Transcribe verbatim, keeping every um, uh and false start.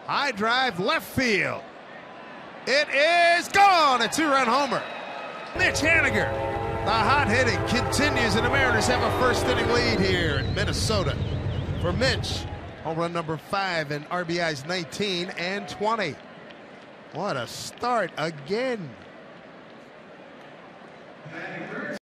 High drive left field. It is gone. A two-run homer. Mitch Haniger. The hot hitting continues, and the Mariners have a first inning lead here in Minnesota. For Mitch, home run number five, and R B Is nineteen and twenty. What a start again.